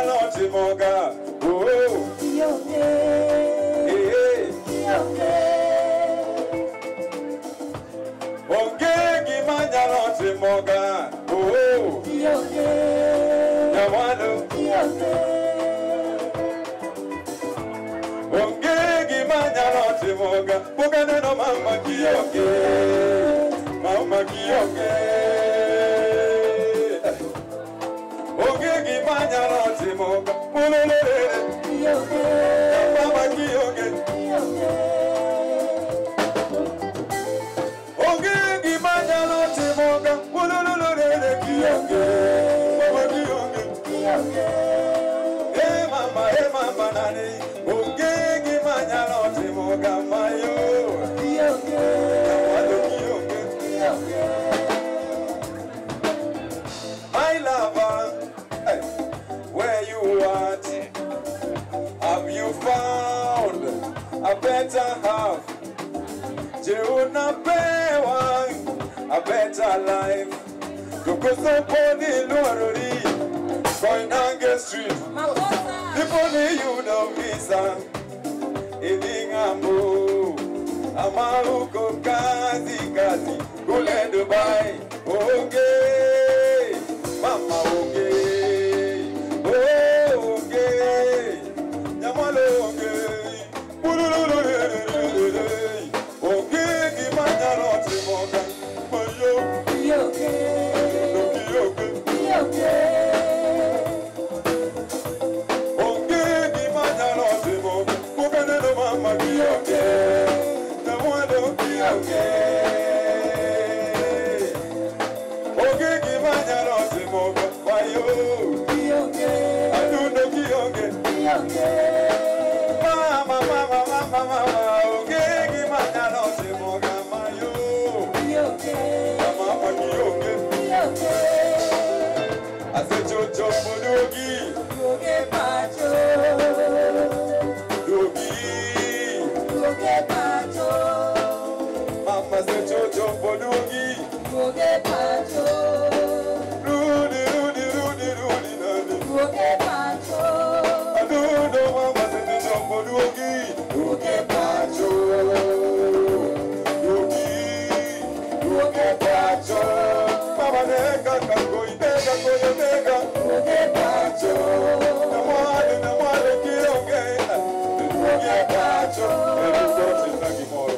manyalo timoga. Onge gimanyalo timoga. Nyawalo. Onge gimanyalo timoga. Bukaneno mama kionge. Mama kionge. Onge gimanyalo timoga. Mulolere. Mama kionge. Onge gimanyalo timoga. Mulolere kionge. Mama kionge. Mama nani. Onge gimanyalo timoga mayo. My lover, hey, where you at? Have you found a better half? Jeuna pewa a better life. Kukoso poni luaruri, Koinange Street. People you know visa, Ilingambo, Amaruko kazi, Kule Dubai, Oge, Mama Oge, Oge, Nyamalo Oge, Oge, Gimanyalo Timoga, Mayo, Oge, Mama kionge, na mwado kionge. Oge gimanyalo timoga, wayo kionge. Adundo kionge, kionge. Mama, oge gimanyalo timoga, mayo kionge. Mama kionge, kionge. Ase chocho modogi, kionge pacho. Mama se chocho podugi, Ruge Pacho, Rudy nani, Ruge Pacho, Aduno mama se chocho podugi, Ruge Pacho, Ruge Pacho, mama nega kako itega koyo nega, Ruge Pacho, na mwale kionge, Ruge Pacho, every nagi moro.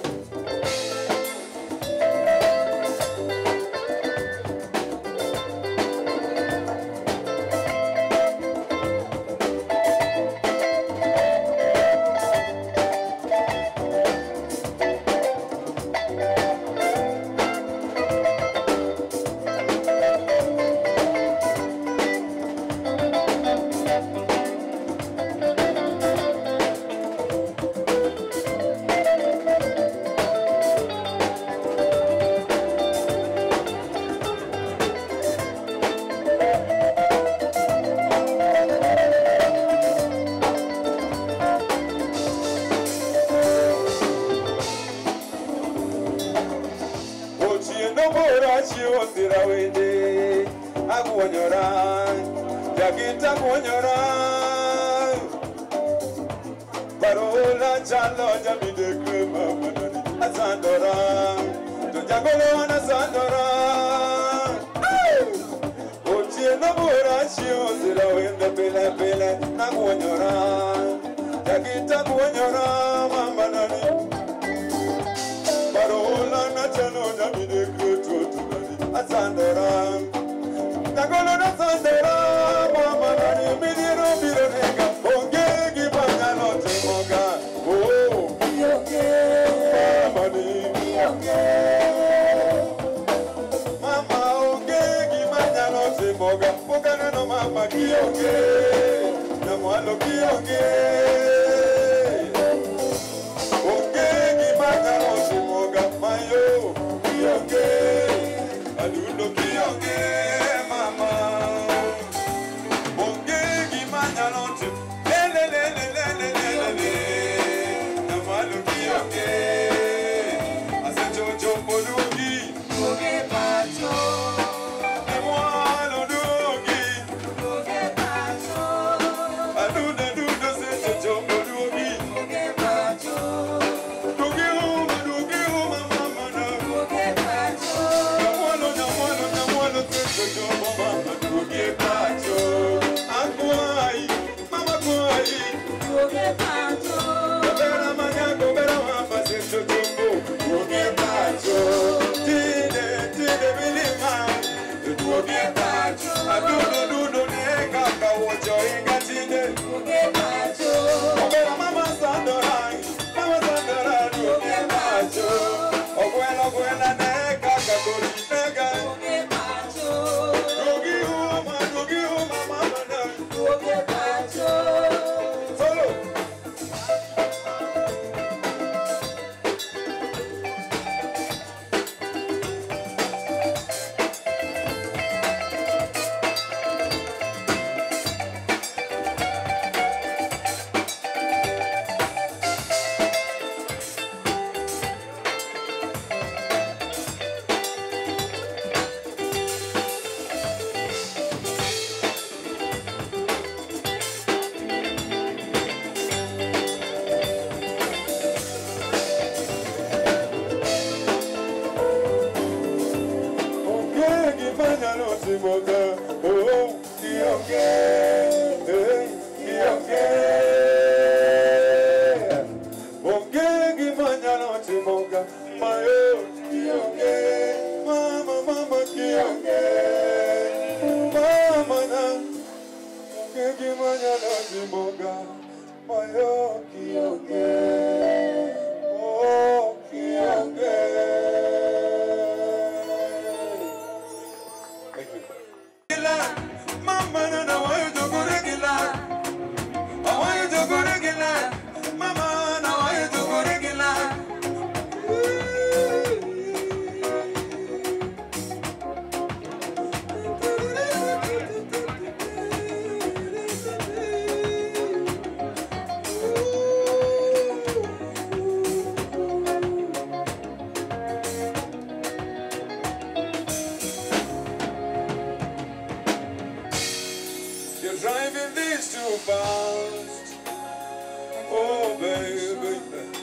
Parola chalo jamide krema manani asandora to jagolo ana sandora otie no bora chio zira wende pele na kuonyora jagita kuonyora mama nani parola na chalo jamide krema asandora jagolo na sandora mama nani midiro bironega onge gibanyalo timoga Mama onge gimanyalo timoga Bukaneno mama kionge Na mwalo kionge Bera manyago, bera mafasi chuchuku, uge pacho. Tide milima, uge pacho. Adudu neka kawocho inga tide, uge pacho. Bera mama sandorai, uge pacho. Oguela neka kakuri nega, uge pacho. Uge uma mama na, uge pacho. Solo. You're driving this too fast, oh baby.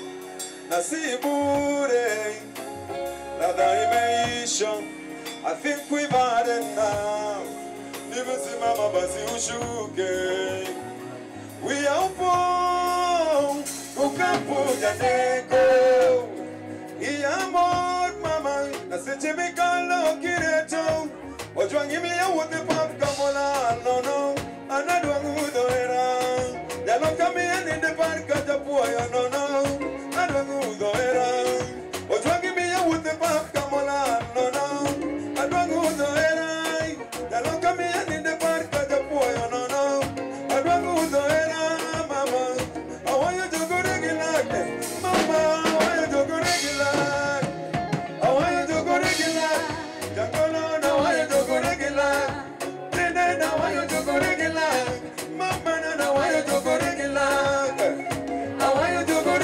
Nasibure, na dimension. I think we've had enough. Nibusimama basi ushuke. We are born, ukapuja neko. Iyamot mama, nasechemikalo kireto. Ojwangimi ya wote pap kamola, no. Anadwangudo era. Yalo kami in the park at the boy, no. Anadwangudo era. Ojwangimi ya wote pap kamola, no. Anadwangudo era. Yalo kami in the park at the boy, no. Anadwangudo era, mama. I want you to go regular, mama. I want you to go regular. I want you to go regular. Jangola, I want you to go regular. I want you to go regular. Mama, I want you to go regular. I want you to go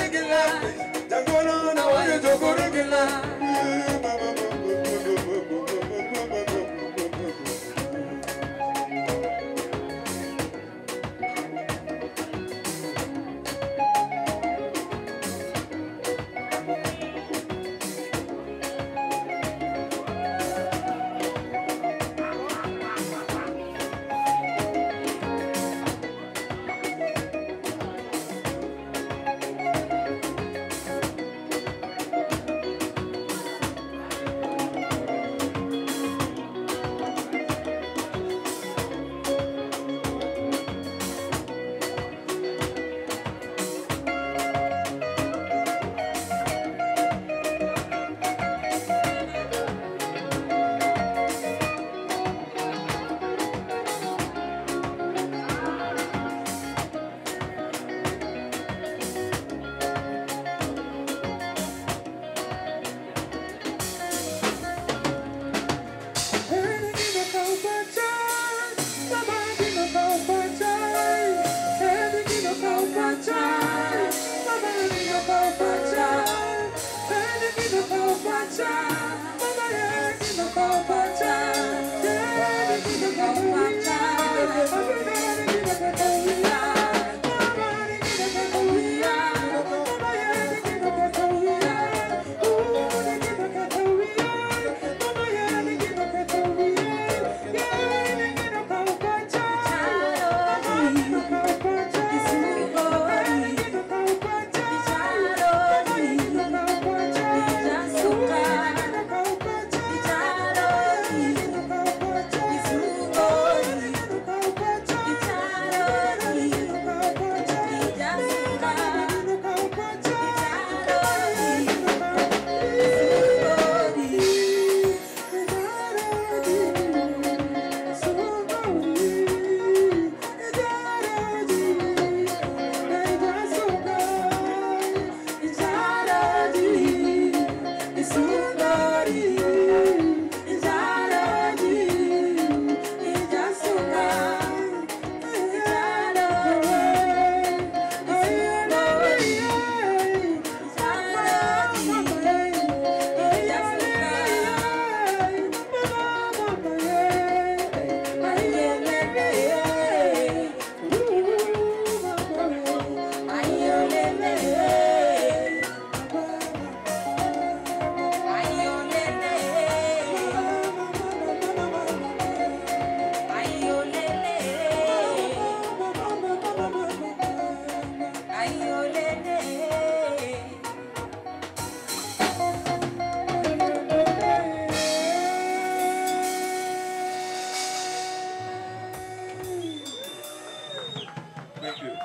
Thank you.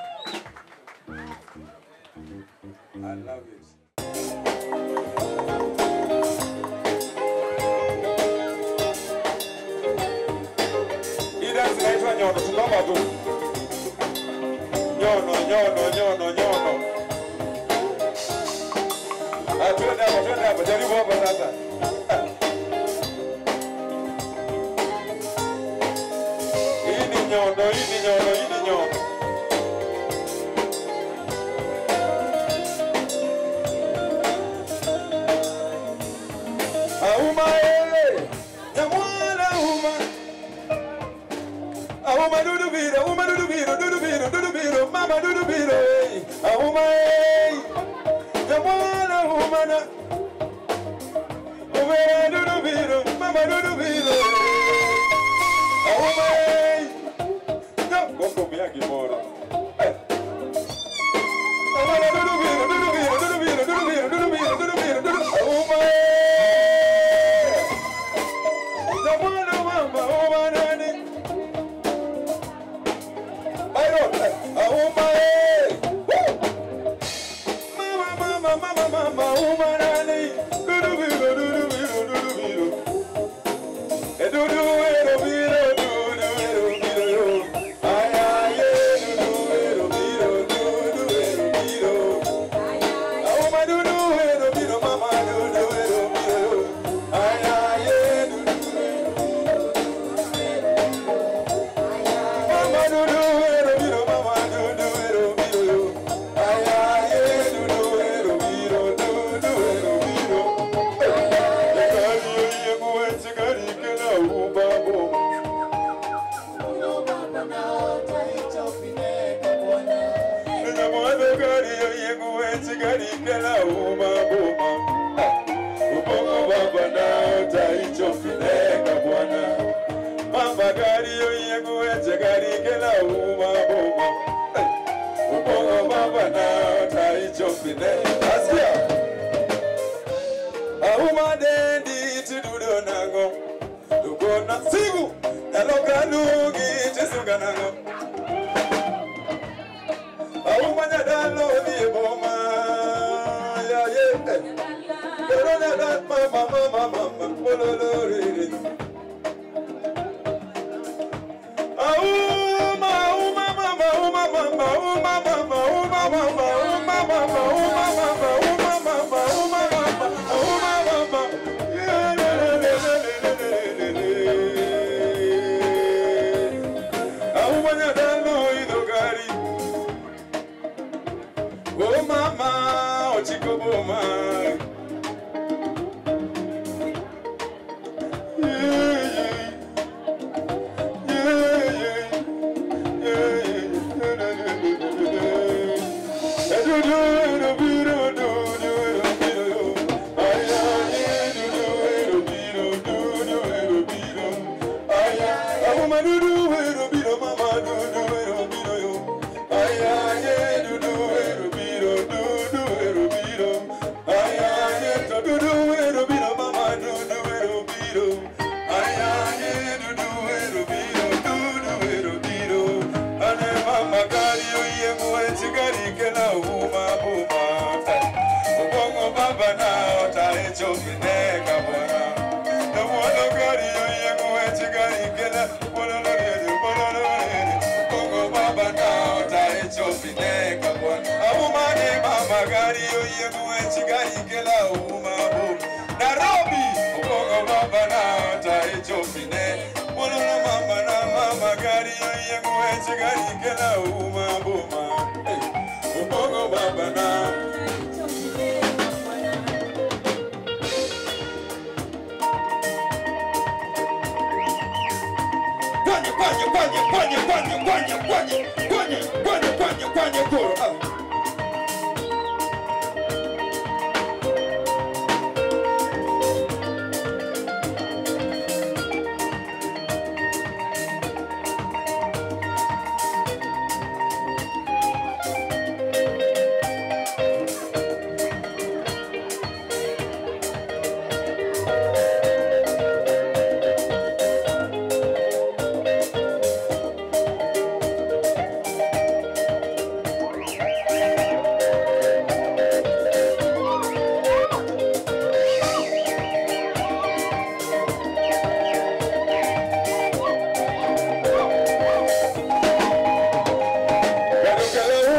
I love it. Ida zinaitwa nyono, tunaomba tu. Nyono. Twende hapo, jaribu hapo sasa. Hii ni nyono. Auma nyamwala auma dudu biro, mama dudu biro. Auma nyamwala na dudu biro, mama dudu biro. Auma Gombo miaki mora. Auma dudu biro. Auma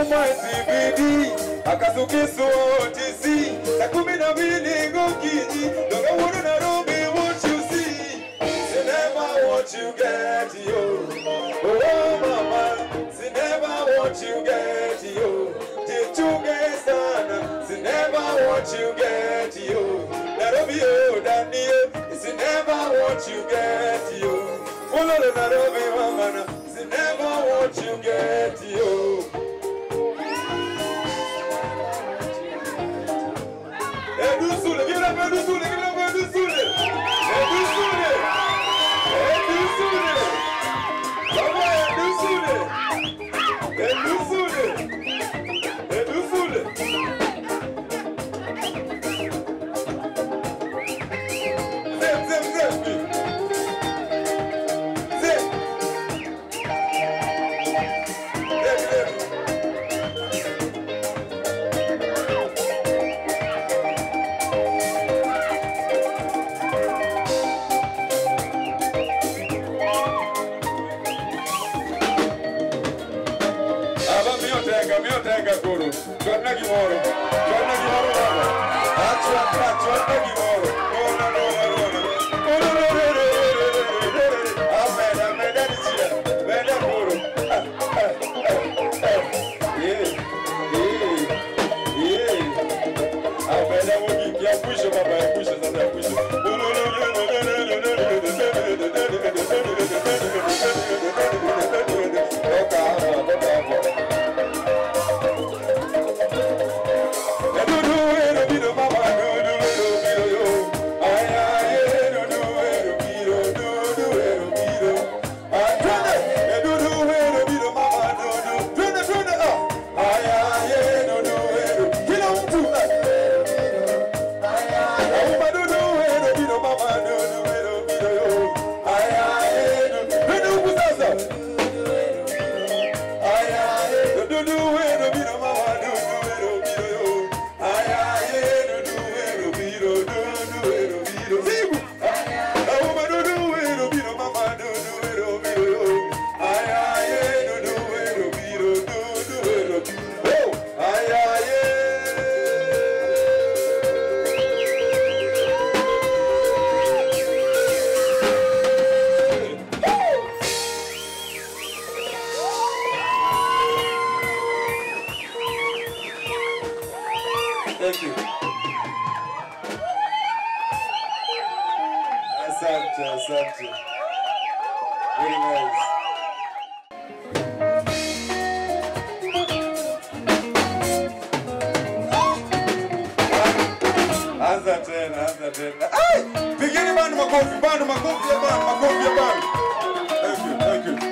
TBD, akasukisu OTC, takumi na mbili ngokiji, donga wuru Nairobi, what you see, see never what you get, yo. Oh mama, see never what you get, yo. Jichunge sana, see never what you get, yo. Nairobi, oh Daniel, see never what you get, yo. Follow Nairobi, mama, see never what you get, yo. Edusule, give it up, Edusule, give it up, Edusule. Edusule. Edusule. Baba, Edusule. Edusule. Edusule. Zem, zem, zem. Zem. Zem, zem. Tenga guru, chwana gimoro baba. Chwana gimoro. Amen, disia. Venda guru. Amen, wogi ya pusho baba, ya pusho sasa, ya pusho. Thank you. Asante. Very nice. Anza tena. Ai! Pigeni bando makofi ya bando. Thank you.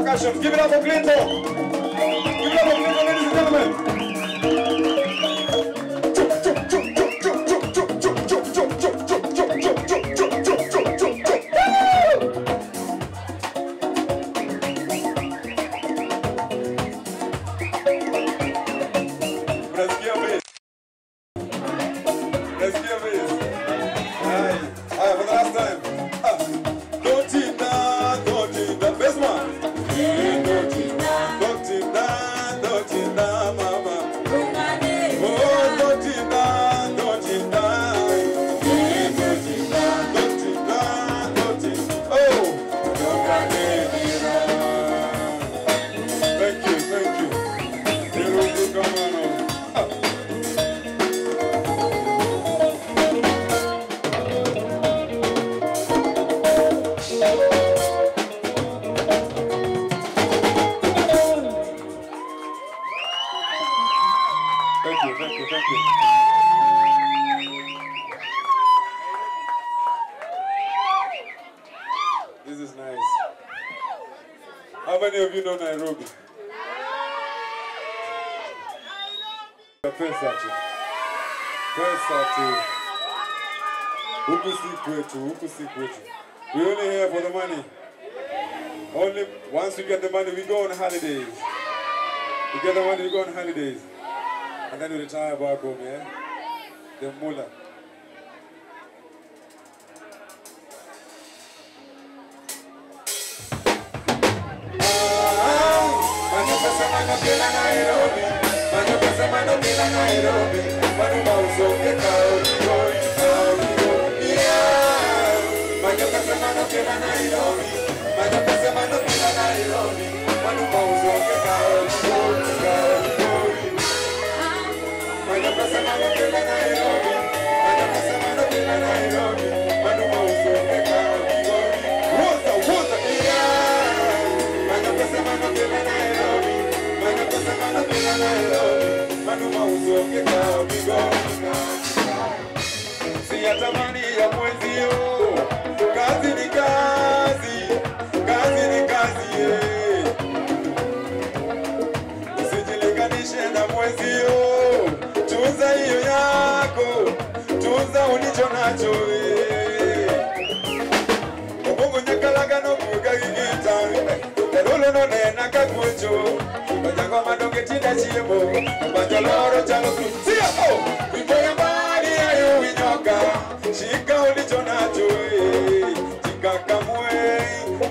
percussion. Give it up for Clinton. Give it up for Clinton, ladies and gentlemen. This is nice. How many of you know Nairobi? Pesa tu. Huku si kwetu. We only here for the money. Only once we get the money, we go on holidays. We get the money, we go on holidays. And then we retire back home, yeah? The mullah. Siyatamani ya mwenzio, kazi ni kazi, kazi ni kazi, usijilinganishe na mwenzio, tunza hiyo yako, tunza ulicho nacho. Mungu nyakalaga no kuga gigita, telolo no nena kakucho, bajango madonge tinda chiemo, bajaloro chalo kutia Vipoya mbali ayo winyoka, shika ulicho nacho, chika kamwe.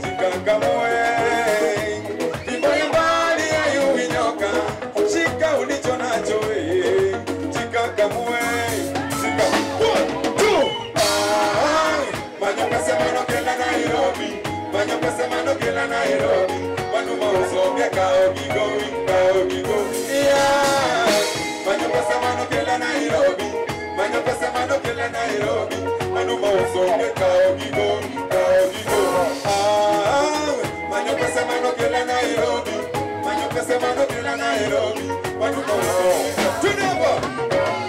Vipoya mbali ayo winyoka, shika ulicho nacho, chika kamwe. Chika 1, 2. Manyoka semano kela Nairobi, manyoka semano kela Nairobi, manuma usonge kao gigo, yeah. Manyoka semano kela Nairobi, manyoka semano kela Nairobi, manuma usonge kao gigo. Manyoka semano kela Nairobi, manyoka semano kela Nairobi, manuma usonge. Tunaba.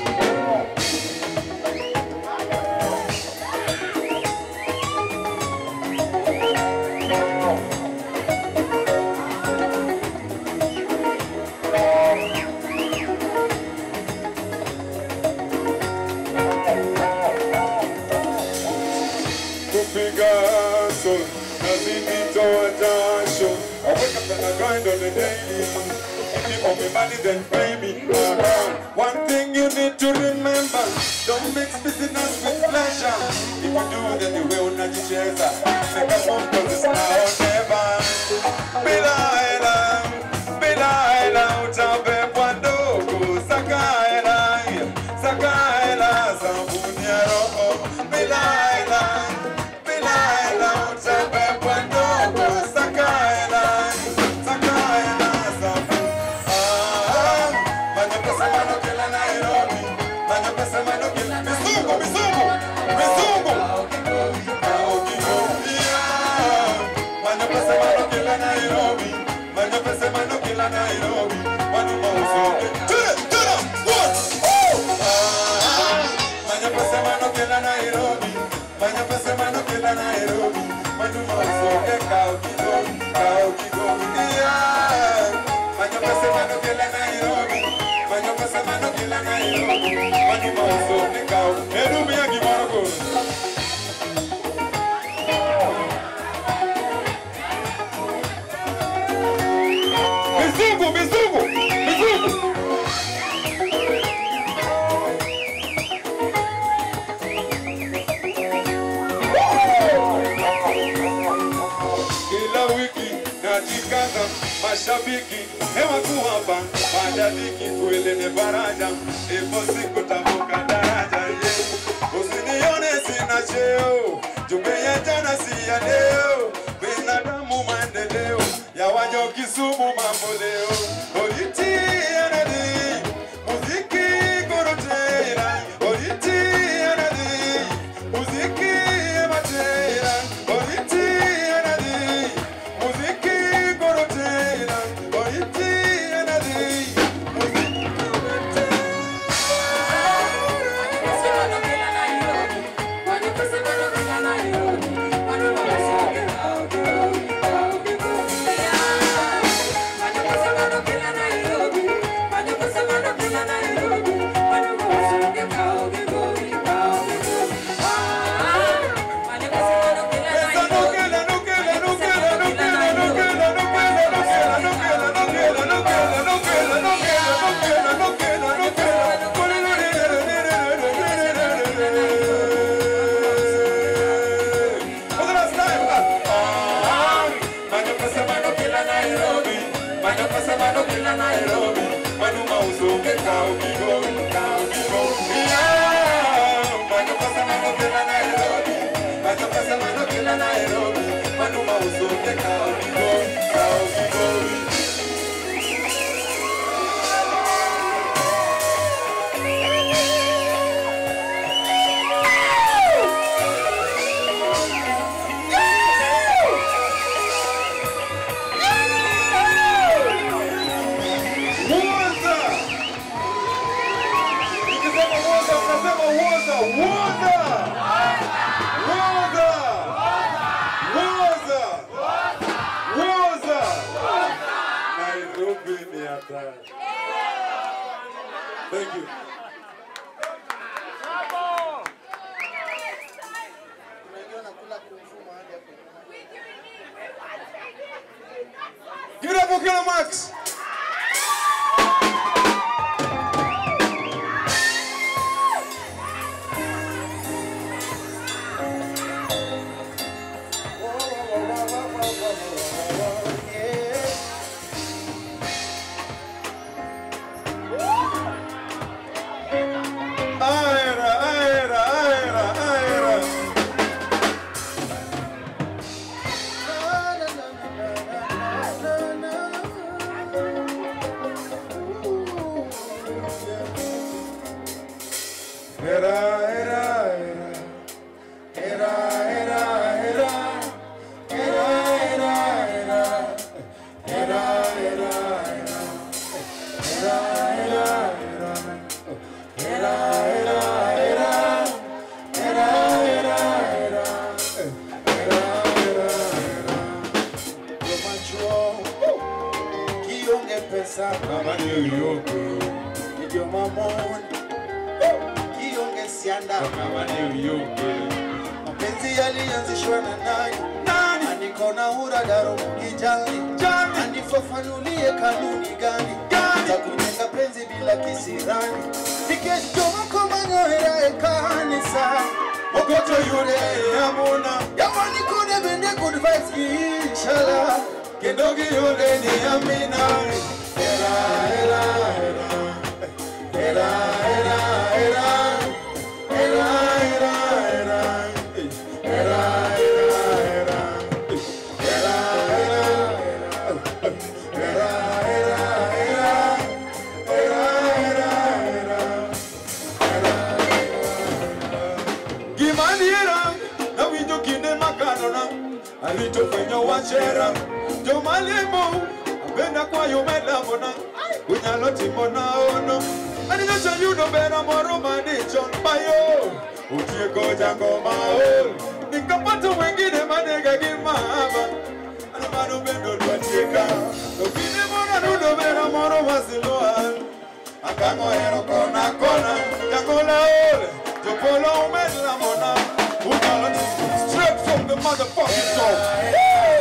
Picasso, Nazimito Adasho. I wake up and I grind on the daily. If you owe me money, then pay me. One thing you need to remember: don't mix business with pleasure. If you do, then you will not chase. Make a phone call, it's now or never. Bilaila, utabe pandogo, Sakaila, Sambunia roho, Bilaila, utabe pandogo, Sakaila, Sambu. Manyoka semano kela Nairobi, manyoka semano kela Mizungu. Manyoka semano kela Nairobi. Mashabiki, hewa kuhapa, majadiki kuelene faraja, ipo siku tavuka daraja, usinione sina cheo, jumbe ya jana si ya leo, binadamu maendeleo, ya wanyo Kisumu mambo leo, Oriti anadi, muziki korotera, Oriti anadi, muziki ematera, Oriti anadi, muziki korotera, Oriti anadi, muziki korotera. Thank you. Give it up for Killer Max. Mapenzi yalianzishwa na nani? Anikona hura daro mkijani. Anifafanulie kanuni gani? Za kujenga penzi bila kisirani. Nikesho mko manyohera ekanisa. Mokoto yule amuna. Yamani kune bende good vibes inshallah. Kendogi yule ni amina. Era, era, era. Era, era, era. Era, era, era. Era, era, era. Era, era, era. Era, era, era. Era, era, era. Era, era. Gimanira, na winjo kine makanona. Alito kwenye wachera. Jo malimo, benda kwa yumela mona. Unyalo timona ono. Ani nyosha yuno bena moro manichon bayo. Utieko jango maol. Nikapata wengine manega gimaba. Anamano bendo luatieka. Camoero kona kona, Jacola ole, Jopolo med la mona. Straight from the motherfucking top.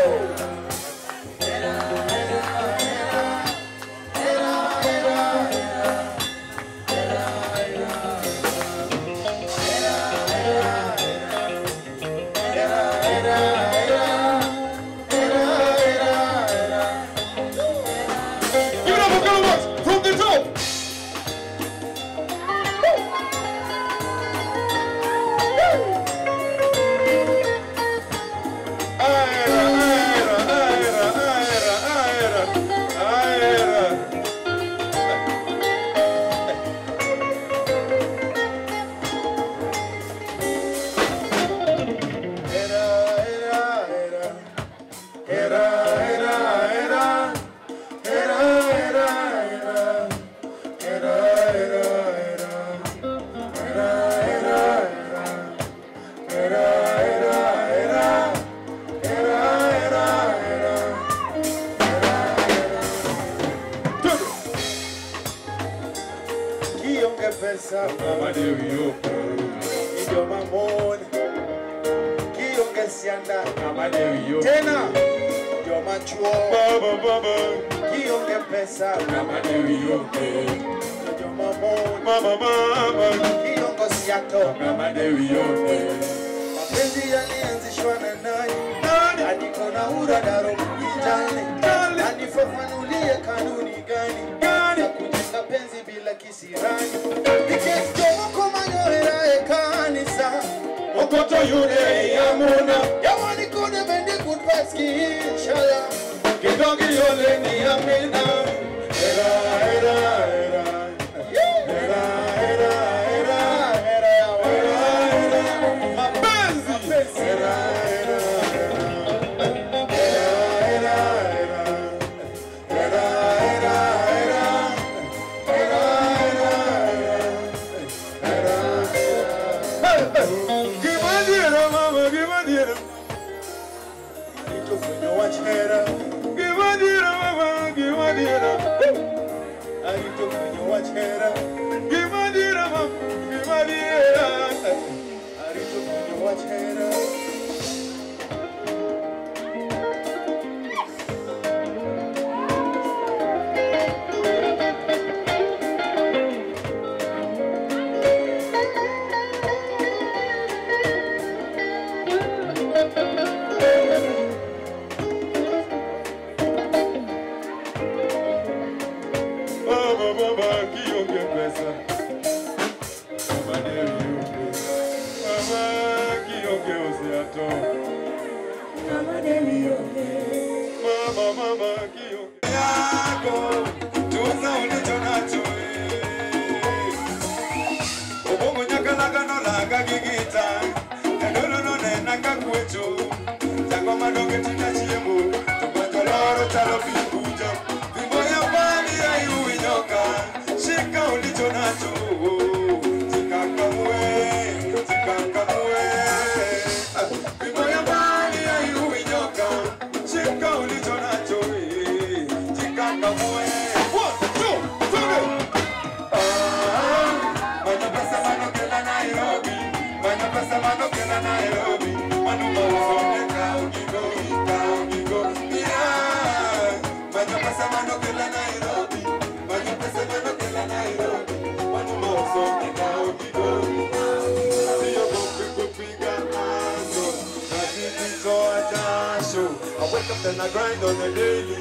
Then I grind on a daily.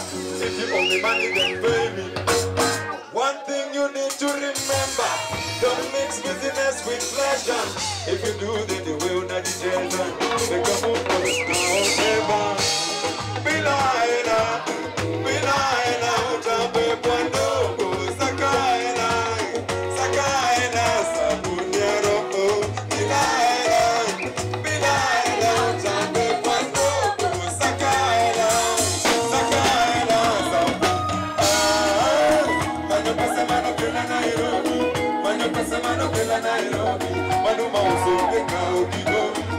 If you owe me money, then pay me. One thing you need to remember: don't mix business with pleasure. If you do, then you will not deserve. Make a move for the now, Bilaila, utape pwandogo, sakaila, sabuniero, Bilaila, utape pwandogo, sakaila, mano pasa mano que la Nairobi, mano mauso que caudigo,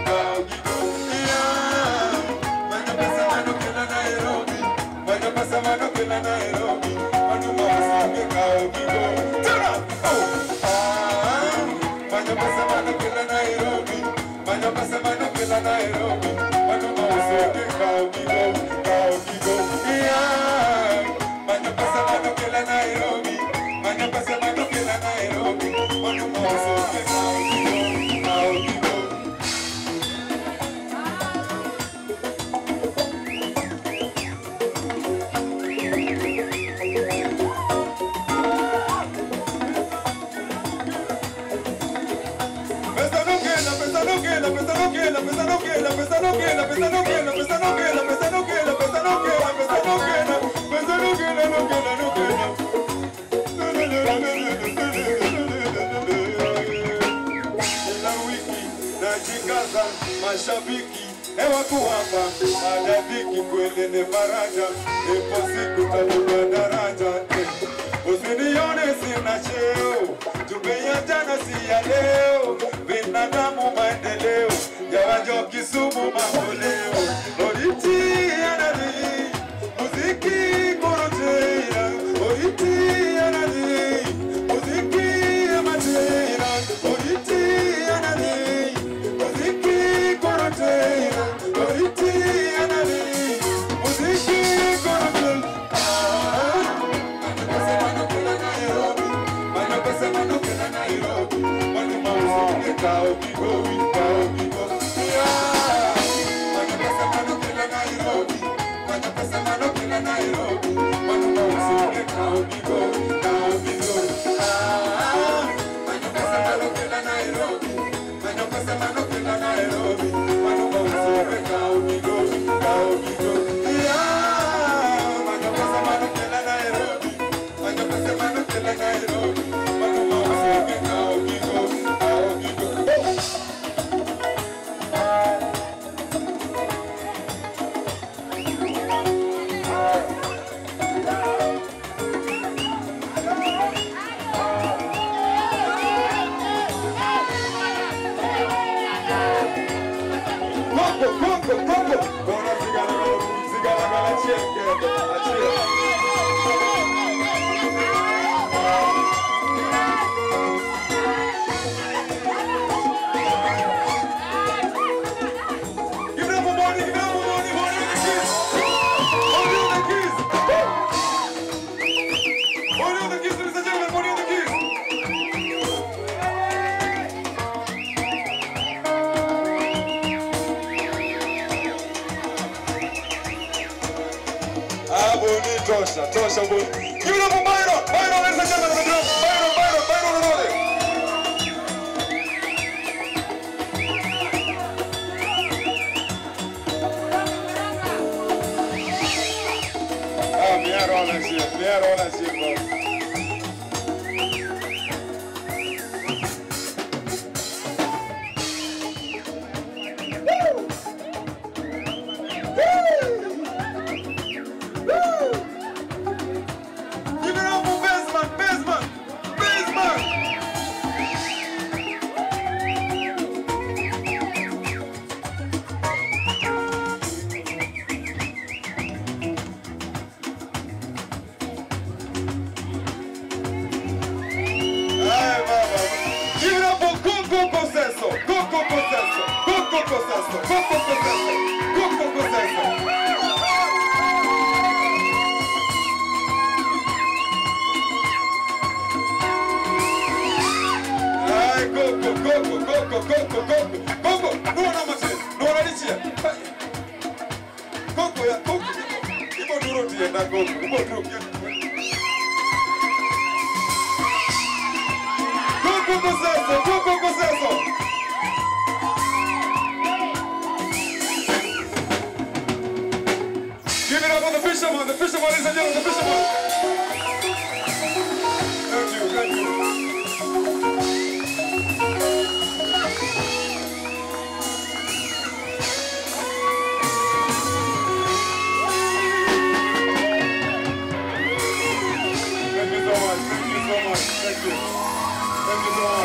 mano pasa mano que la Nairobi, mano mauso que caudigo. mashabiki hewa kuwapa madadiki kweli ni faraja, ipo siku tavuka daraja. Usinione sina cheo, tumia jana si ya leo, binadamu maendeleo, jawajo Kisumu maholeo. Oriti anani, muziki koroteira, oriti anani, muziki amatera, oriti anani, muziki koroteira, oriti anani, muziki koroteira. Tosha, boy. Give it up for Byron! Byron, ladies and gentlemen, the drum! Byron, on it! Ah, me had all that shit, bro. Give it up for the fisherman, ladies and gentlemen, the fisherman. Thank you. Thank you, so much. Thank you so much.